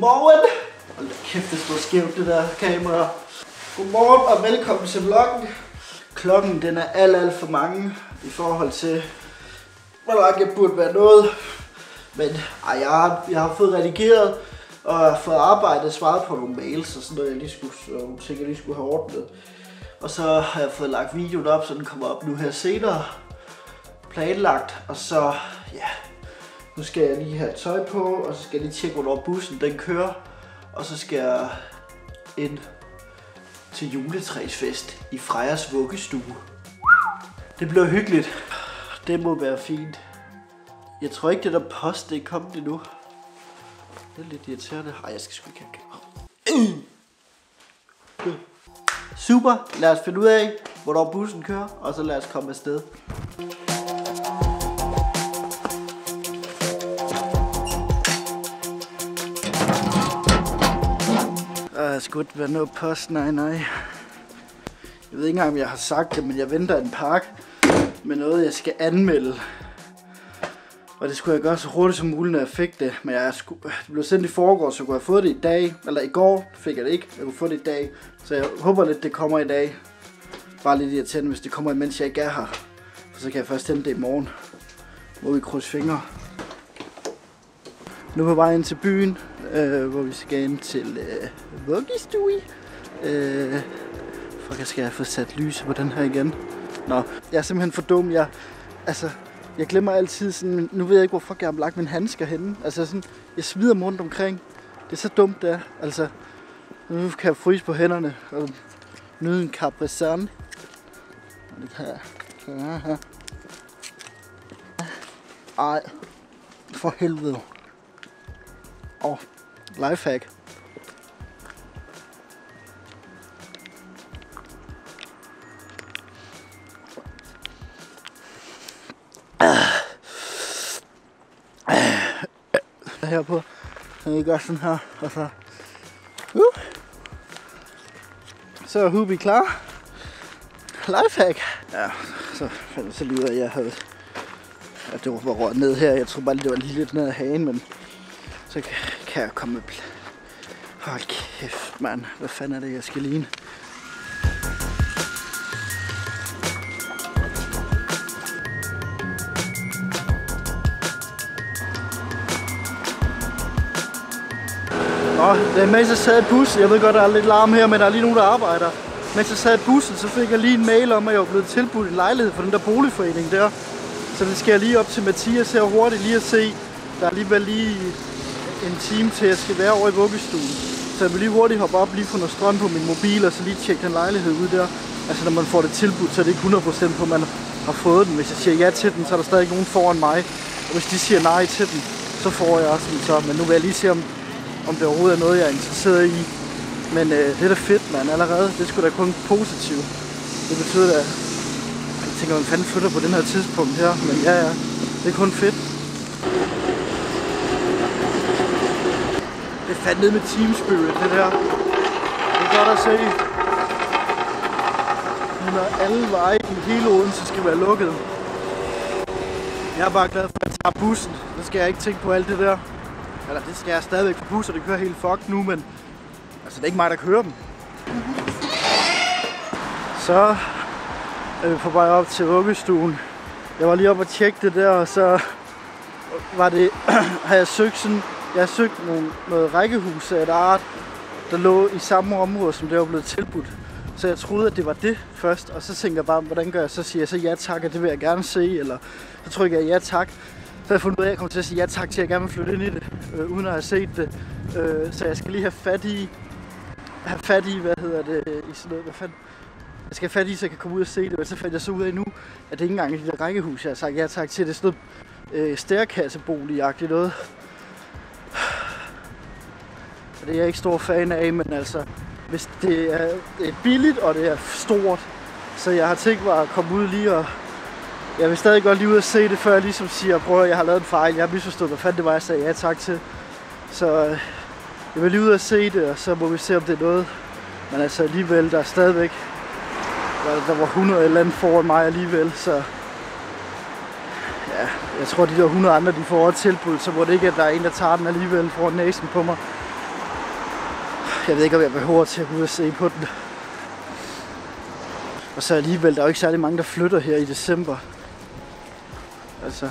Godmorgen! Hold da kæft, det står skævt det der kamera. Godmorgen og velkommen til vloggen. Klokken den er alt for mange i forhold til, hvor langt jeg burde være nået. Men jeg har fået redigeret og fået arbejdet, svaret på nogle mails og sådan noget, jeg lige skulle have ordnet. Og så har jeg fået lagt videoen op, så den kommer op nu her senere. Planlagt, og så, ja, nu skal jeg lige have tøj på, og så skal jeg lige tjekke, hvornår bussen den kører. Og så skal jeg ind til juletræsfest i Frejas vuggestue. Det bliver hyggeligt. Det må være fint. Jeg tror ikke, det der post, det er kommet endnu. Det er lidt irriterende. Ej, jeg skal sgu ikke have. Super, lad os finde ud af, hvornår bussen kører, og så lad os komme afsted. Jeg skulle ikke være noget post, nej. Jeg ved ikke engang, om jeg har sagt det, men jeg venter en pakke med noget, jeg skal anmelde. Og det skulle jeg gøre så hurtigt som muligt, når jeg fik det. Men det blev sendt i forgårs, så kunne jeg få det i dag. Eller i går fik jeg det ikke. Jeg kunne få det i dag. Så jeg håber lidt, det kommer i dag. Bare lidt irriterende, hvis det kommer, imens jeg ikke er her. For så kan jeg først hente det i morgen. Må vi krydse fingre. Nu er vi på vej ind til byen, hvor vi skal ind til vuggestue. Fuck, jeg skal have fået sat lyset på den her igen. Nå, jeg er simpelthen for dum. Jeg glemmer altid sådan, nu ved jeg ikke, hvor fuck jeg har lagt mine handsker henne. Altså sådan, jeg smider dem rundt omkring. Det er så dumt, det er. Altså, nu kan jeg fryse på hænderne og nyde en Capri Sun. Det her. Ej, for helvede. Lifehack. Her på, jeg gør sådan her, og så er Hubi klar. Lifehack. Ja, så fandt jeg så lige ud af, at jeg havde, at det var bare rørt ned her. Jeg tror bare, det var lige lidt ned ad hagen, men så kan jeg komme med. Hold kæft, mand. Hvad fanden er det, jeg skal ligne? Mens jeg sad i bussen, jeg ved godt, der er lidt larm her, men der er lige nogen, der arbejder. Mens jeg sad i bussen, så fik jeg lige en mail om, at jeg var blevet tilbudt en lejlighed for den der boligforening der. Så det skal jeg lige op til Mathias her hurtigt lige at se. Der er alligevel lige en time til, jeg skal være over i vuggestuen. Så jeg vil lige hurtigt hoppe op, lige få noget strøm på min mobil, og så lige tjekke den lejlighed ud der. Altså når man får det tilbudt, så er det ikke 100% på, at man har fået den. Hvis jeg siger ja til den, så er der stadig nogen foran mig. Og hvis de siger nej til den, så får jeg også den så. Men nu vil jeg lige se, om det overhovedet er noget, jeg er interesseret i. Men det er da fedt, mand, allerede. Det skulle da kun positivt. Det betyder da, jeg tænker, man fanden flytter på den her tidspunkt her. Men ja, det er kun fedt. Det er fandme ned med Team Spirit, det der. Det er godt at se. Når alle veje i hele Odense skal være lukket. Jeg er bare glad for, at jeg tager bussen. Så skal jeg ikke tænke på alt det der. Eller det skal jeg stadigvæk for busser, det kører helt fucked nu, men altså det er ikke mig, der kører dem. Så er vi på vej op til vuggestuen. Jeg var lige oppe og tjekke det der, og så var det, har jeg søgt noget rækkehus af et art, der lå i samme område, som det var blevet tilbudt. Så jeg troede, at det var det først, og så tænker jeg bare, hvordan gør jeg? Så siger jeg så ja tak, og det vil jeg gerne se, eller så trykker jeg ja tak. Så har jeg fundet ud af, at jeg kommer til at sige ja tak til, at jeg gerne vil flytte ind i det, uden at have set det. Så jeg skal lige have fat i, hvad hedder det, i sådan noget, hvad fanden? Jeg skal have fat i, så jeg kan komme ud og se det, men så fandt jeg så ud af nu, at det ikke engang er de der rækkehus, jeg har sagt ja tak til. Det er sådan noget stærkassebolig-agtigt noget. Og det er jeg ikke stor fan af, men altså, hvis det er billigt, og det er stort, så jeg har tænkt mig at komme ud lige og jeg vil stadig godt lige ud og se det, før jeg ligesom siger, prøv at jeg har lavet en fejl, jeg har misforstået, hvad fanden det var, jeg sagde ja tak til. Så jeg vil lige ud og se det, og så må vi se, om det er noget. Men altså alligevel, der er stadigvæk, der var 100 eller andet foran mig alligevel, så ja, jeg tror de der 100 andre, de får et tilbud, så må det ikke, at der er en, der tager den alligevel foran næsen på mig. Jeg ved ikke, om jeg behøver til at gå ud og se på den. Og så alligevel, der er jo ikke særlig mange, der flytter her i december. Altså...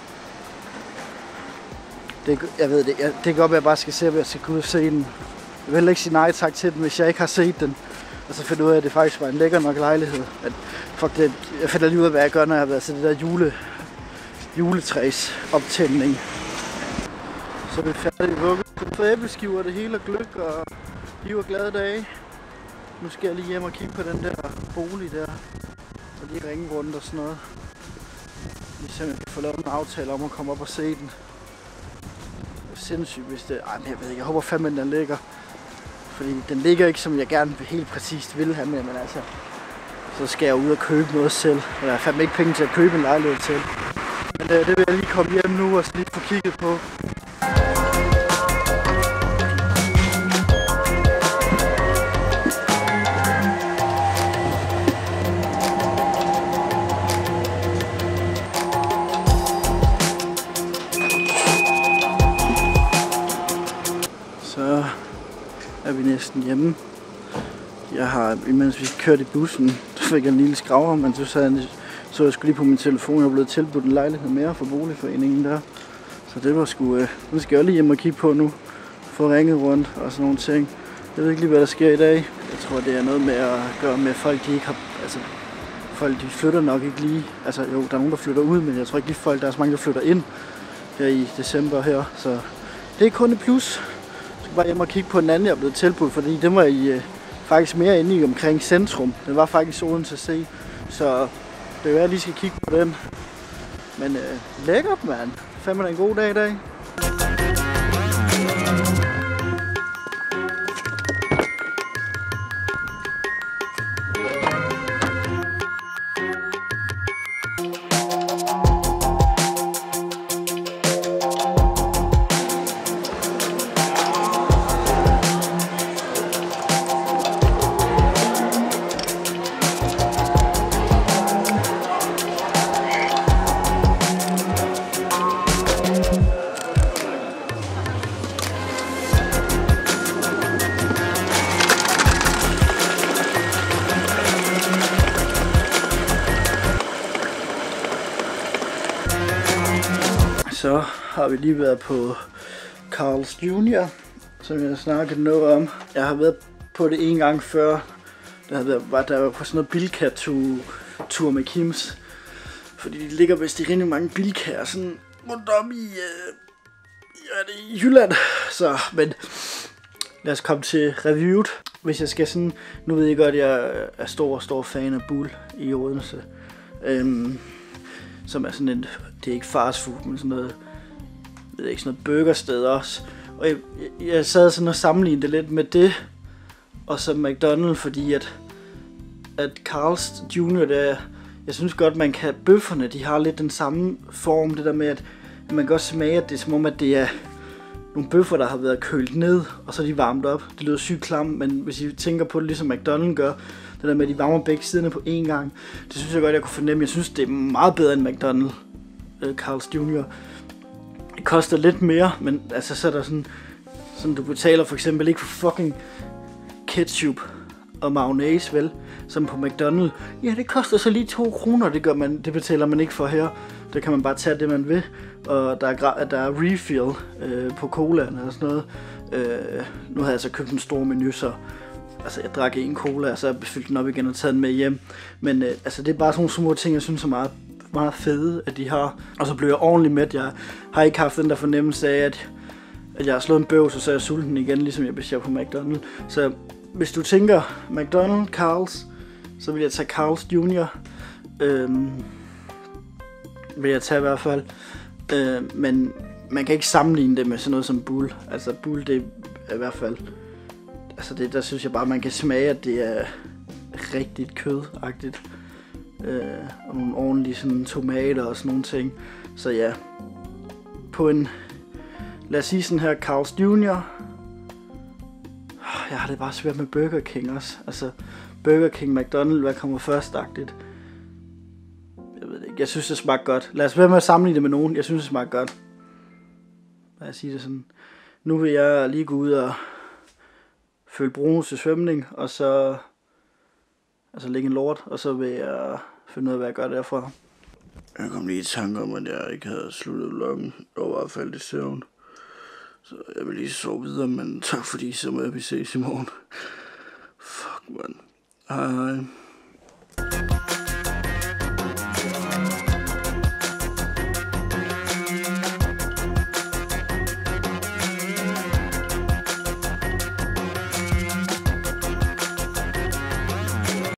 Jeg ved det. Det kan godt være, at jeg bare skal se, om jeg skal gå ud og se den. Jeg vil heller ikke sige nej tak til den, hvis jeg ikke har set den. Og så finder ud af, at det faktisk var en lækker nok lejlighed. At, fuck det, jeg finder lige ud af, hvad jeg gør, når jeg har været til det der juletræs optænding. Så er vi færdige vugget. For æbleskiver, det hele er gløk og liv og glade dage. Nu skal jeg lige hjem og kigge på den der bolig der. Og lige ringe rundt og sådan noget. Lige så jeg kan få lavet en aftale om at komme op og se den. Sindssygt, hvis det... Ej, jeg ved ikke, jeg håber fandme, den ligger. Fordi den ligger ikke, som jeg gerne helt præcist vil have med, men altså... Så skal jeg ud og købe noget selv. Og jeg har fandme ikke penge til at købe en lejlighed til. Men det vil jeg lige komme hjem nu og lige få kigget på. Så er vi næsten hjemme. Jeg har, imens vi kørte i bussen, så fik jeg en lille skraver, men så jeg skulle lige på min telefon, jeg er blevet tilbudt en lejlighed mere fra boligforeningen der. Så det var sgu, nu skal jeg lige hjem og kigge på nu, få ringet rundt og sådan nogle ting. Jeg ved ikke lige, hvad der sker i dag. Jeg tror, det er noget med at gøre med, at folk de ikke har, altså folk de flytter nok ikke lige, altså jo, der er nogen, der flytter ud, men jeg tror ikke lige folk, der er så mange, der flytter ind her i december her, så det er kun et plus. Jeg skal bare hjem og kigge på den anden, jeg er blevet tilbudt, fordi den var i faktisk mere inde i omkring centrum. Den var faktisk Odense C, så det er jo, jeg lige skal kigge på den. Men lækkert, mand. Fandme da en god dag i dag. Så har vi lige været på Carl's Jr., som jeg snakkede noget om. Jeg har været på det en gang før. Der var på sådan noget Bilka-tur med Kims. Fordi de ligger vist i rimelig mange Bilka'er sådan rundt om i Jylland. Så, men lad os komme til reviewet. Hvis jeg skal sådan, nu ved jeg godt, at jeg er stor fan af Bull i Odense. Som er sådan en, det er ikke fast food, men sådan noget, jeg ved ikke, sådan noget burgersted også. Og jeg sad sådan og sammenlignede det lidt med det, og så McDonald's, fordi at Carl's Jr. der, jeg synes godt, man kan, bøfferne, de har lidt den samme form, det der med, at man kan også smage, at det er som om, at det er nogle bøffer, der har været kølt ned, og så er de varmet op. Det lyder sygt klamt, men hvis I tænker på det, ligesom McDonald's gør, det der med, at de varmer begge siderne på én gang, det synes jeg godt, jeg kunne fornemme. Jeg synes, det er meget bedre end McDonald's, Carl's Jr. Det koster lidt mere, men altså så er der sådan du betaler for eksempel ikke for fucking ketchup og mayonnaise, vel, som på McDonald's. Ja, det koster så lige 2 kroner, det betaler man ikke for her. Der kan man bare tage det, man vil, og der er refill på colaen og sådan noget. Nu havde jeg så købt en stor menu, så altså jeg drak en cola, og så fyldte den op igen og taget den med hjem. Men altså det er bare sådan nogle små ting, jeg synes er meget, meget fede, at de har. Og så blev jeg ordentligt mæt. Jeg har ikke haft den der fornemmelse af, at jeg har slået en bøv, så er jeg sulten igen, ligesom jeg bestiller på McDonald's. Så hvis du tænker McDonald's, Carl's, så vil jeg tage Carl's Jr. Vil jeg tage i hvert fald. Men man kan ikke sammenligne det med sådan noget som Bull. Altså Bull, det er i hvert fald, altså det, der synes jeg bare, man kan smage, at det er rigtigt kødagtigt. Og nogle ordentlige sådan tomater og sådan nogle ting. Så ja, på en, lad os sige sådan her, Carl's Jr. Jeg har det bare svært med Burger King også. Altså Burger King, McDonald's, hvad kommer først-agtigt? Jeg ved det ikke, jeg synes det smager godt. Lad os være med at sammenligne det med nogen. Jeg synes det smager godt. Lad os sige det sådan. Nu vil jeg lige gå ud og føle brunus til svømning, og så altså ligge en lort, og så vil jeg finde ud af, hvad jeg gør derfra. Jeg kom lige i tanke om, at jeg ikke havde sluttet vloggen, og var faldet i søvn. Så jeg vil lige sove videre, men tak fordi I så med, at vi ses i morgen. Fuck, man. Hej.